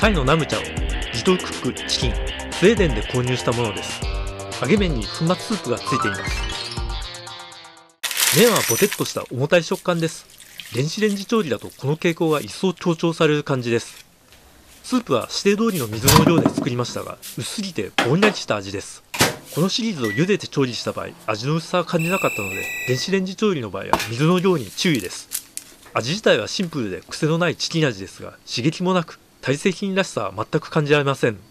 タイのナムチャをリトルクックチキンスウェーデンで購入したものです。揚げ麺に粉末スープがついています。麺はボテッとした重たい食感です。電子レンジ調理だとこの傾向が一層強調される感じです。スープは指定通りの水の量で作りましたが、薄すぎてぼんやりした味です。このシリーズを茹でて調理した場合、味の薄さは感じなかったので、電子レンジ調理の場合は水の量に注意です。味自体はシンプルで癖のないチキン味ですが、刺激もなく、タイ製品らしさは全く感じられません。